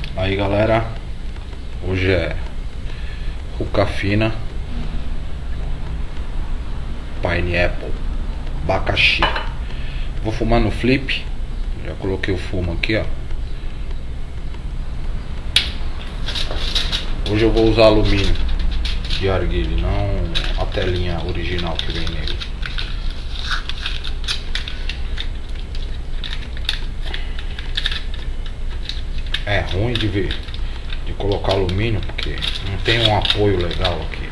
Aí galera, hoje é Hookah Fina, Pineapple, abacaxi. Vou fumar no flip. Já coloquei o fumo aqui, ó. Hoje eu vou usar alumínio de arguile, não a telinha original que vem nele. É ruim de ver, de colocar alumínio, porque não tem um apoio legal aqui.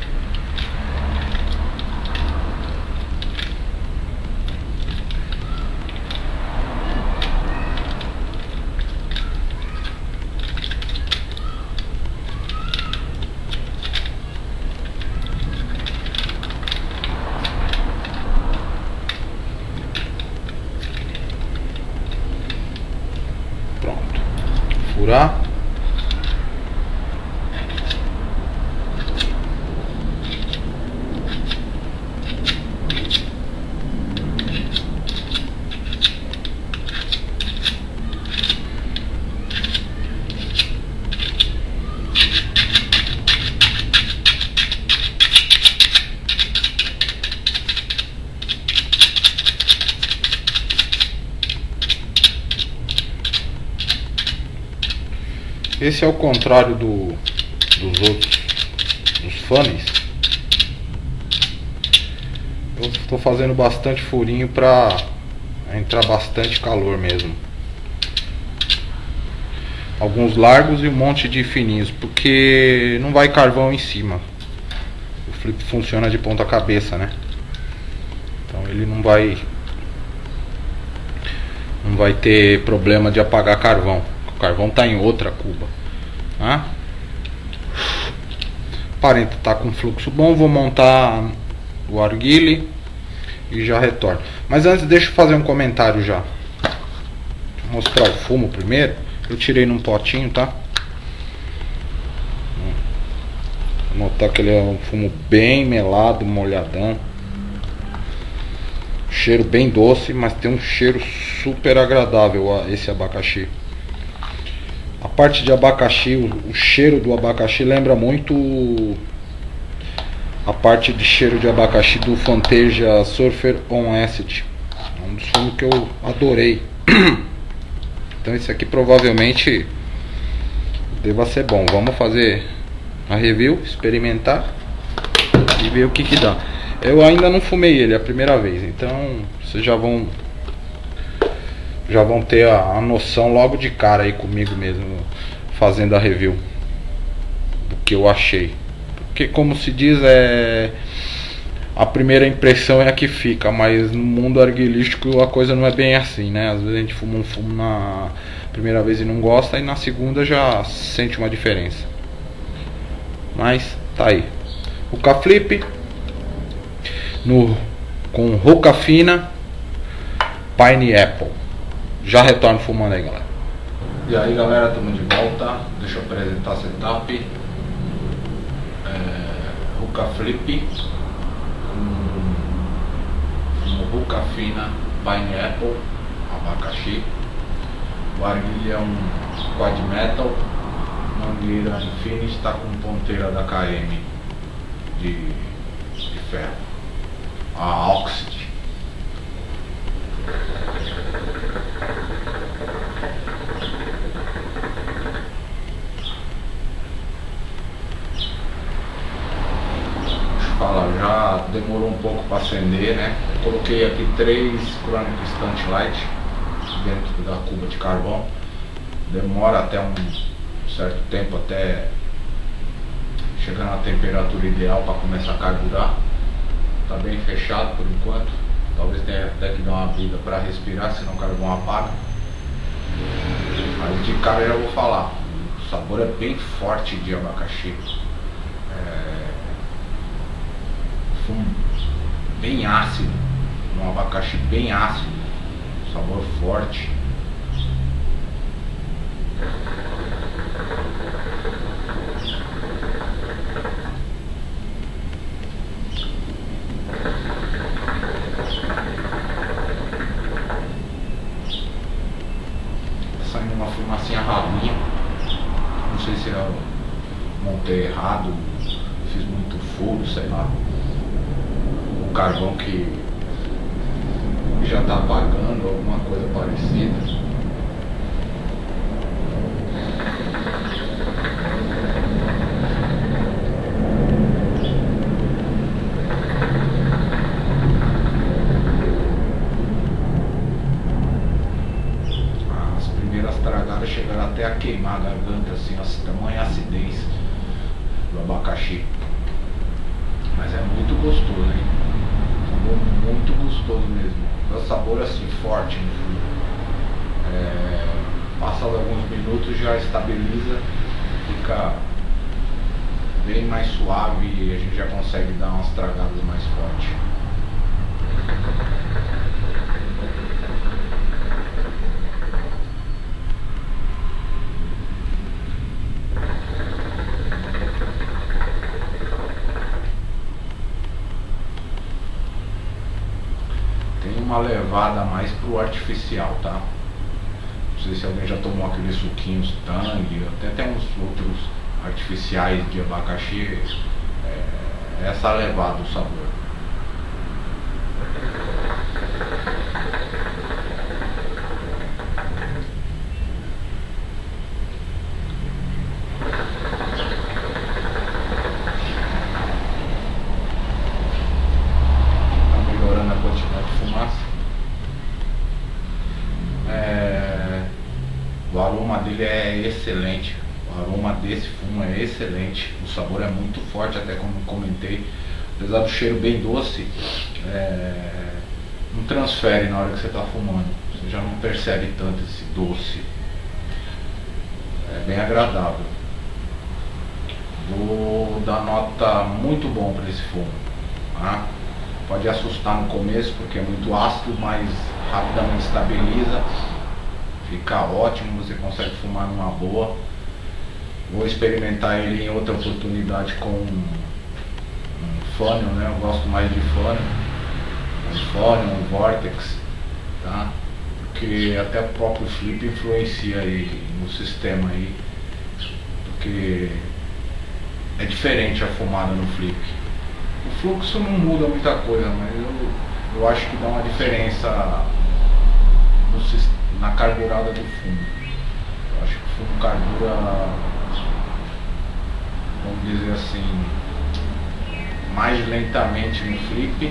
Pronto. Furar. Esse é o contrário dos outros, dos funnels. Eu estou fazendo bastante furinho para entrar bastante calor mesmo. Alguns largos e um monte de fininhos, porque não vai carvão em cima. O flip funciona de ponta cabeça, né? Então ele não vai ter problema de apagar carvão. O carvão tá em outra cuba, tá? Aparenta tá com fluxo bom. Vou montar o arguile e já retorno. Mas antes deixa eu fazer um comentário já. Deixa eu mostrar o fumo primeiro. Eu tirei num potinho, tá? Vou notar que ele é um fumo bem melado, molhadão. Cheiro bem doce, mas tem um cheiro super agradável esse abacaxi. A parte de abacaxi, o cheiro do abacaxi lembra muito a parte de cheiro de abacaxi do Fantasia Surfer on Acid. É um dos fumos que eu adorei. Então esse aqui provavelmente deva ser bom. Vamos fazer a review, experimentar e ver o que dá. Eu ainda não fumei ele, é a primeira vez. Então vocês já vão ter a noção logo de cara aí comigo mesmo, fazendo a review do que eu achei. Porque como se diz, a primeira impressão é a que fica, mas no mundo arguilístico a coisa não é bem assim, né? Às vezes a gente fuma um fumo na primeira vez e não gosta, e na segunda já sente uma diferença. Mas tá aí. Hookah Flip com Hookah Fina Pineapple. Já retorno fumando aí, galera. E aí, galera, estamos de volta. Deixa eu apresentar a setup. Hookah Flip com Hookah Fina Pineapple, abacaxi. O arguilha é um quad metal, mangueira Infinity, está com ponteira da KM de ferro, a Oxid. Já demorou um pouco para acender, né? Eu coloquei aqui 3 Chronic Stunt Light dentro da cuba de carvão. Demora até um certo tempo até chegar na temperatura ideal para começar a carburar. Tá bem fechado por enquanto. Talvez tenha até que dar uma abrida para respirar, senão o carvão apaga. Mas de cara eu já vou falar, o sabor é bem forte de abacaxi. Fumo bem ácido, um abacaxi bem ácido, sabor forte. Saindo uma fumacinha ralinha. Não sei se eu montei errado, fiz muito furo, sei lá. O carvão que já tá apagando, alguma coisa parecida. Chegaram até a queimar a garganta, assim, a tamanha acidez do abacaxi. Mas é muito gostoso, hein? Sabor muito gostoso mesmo. O sabor assim forte no fundo. Passado alguns minutos já estabiliza, fica bem mais suave e a gente já consegue dar umas tragadas mais fortes. Uma levada mais pro artificial, tá? Não sei se alguém já tomou aqueles suquinhos Tang, até tem uns outros artificiais de abacaxi, essa levada do sabor. O aroma dele é excelente, o aroma desse fumo é excelente, o sabor é muito forte, até como comentei, apesar do cheiro bem doce, não transfere na hora que você está fumando, você já não percebe tanto esse doce, é bem agradável. Vou dar nota muito bom para esse fumo, tá? Pode assustar no começo porque é muito ácido, mas rapidamente estabiliza. Fica ótimo, você consegue fumar numa boa. Vou experimentar ele em outra oportunidade com um funnel, né? Eu gosto mais de funnel. Um funnel, um vortex, tá? Porque até o próprio flip influencia aí no sistema aí. Porque é diferente a fumada no flip. O fluxo não muda muita coisa, mas eu acho que dá uma diferença no sistema, na carburada do fumo. Eu acho que o fumo carbura, vamos dizer assim, mais lentamente no flip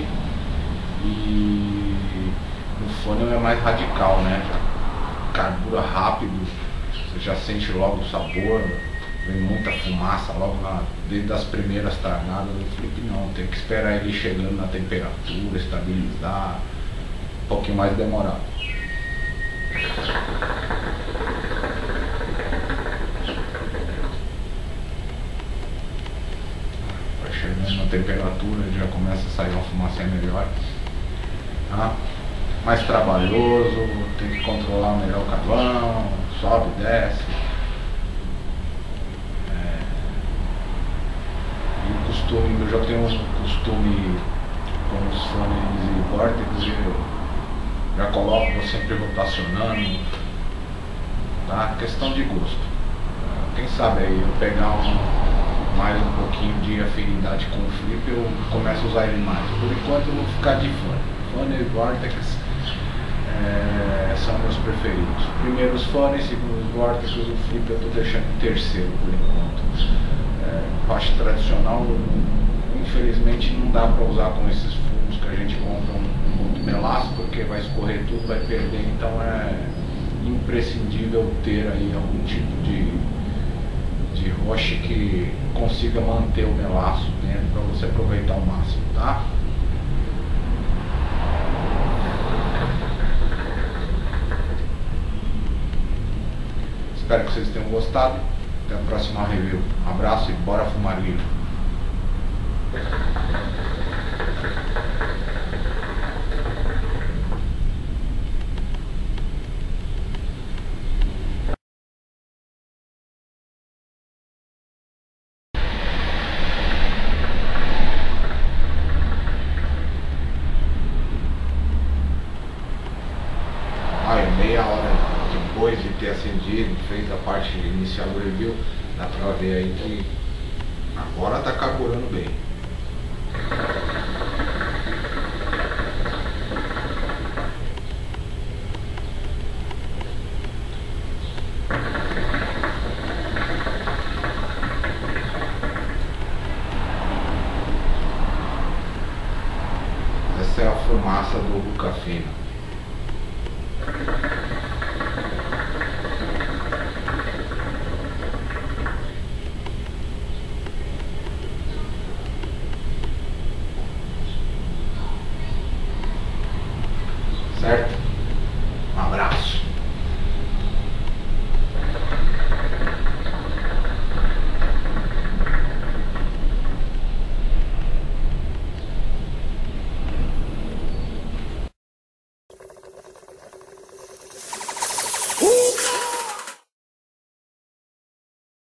e no funnel é mais radical, né? Carbura rápido, você já sente logo o sabor, vem muita fumaça logo desde as primeiras tragadas. No flip não, tem que esperar ele chegando na temperatura, estabilizar, um pouquinho mais demorado. Vai chegando na temperatura, já começa a sair uma fumaça melhor, tá? Mais trabalhoso, tem que controlar melhor o carvão, sobe, desce. E o costume, eu já tenho um costume com os fones e vórtices, já coloco sempre rotacionando, tá? Questão de gosto. Quem sabe aí eu pegar mais um pouquinho de afinidade com o flip, eu começo a usar ele mais. Por enquanto eu vou ficar de fone. Fone e vortex são meus preferidos. Primeiro os fones, segundo os vortex, o flip eu estou deixando em terceiro por enquanto. Faixa tradicional, infelizmente não dá para usar com esses fumos que a gente compra muito melaço, porque vai escorrer tudo, vai perder, então é imprescindível ter aí algum tipo de roche que consiga manter o melaço dentro para você aproveitar ao máximo, tá? Espero que vocês tenham gostado. Até a próxima review. Um abraço e bora fumar livre. Meia hora depois de ter acendido, fez a parte inicial do review, Dá pra ver aí que agora tá carburando bem.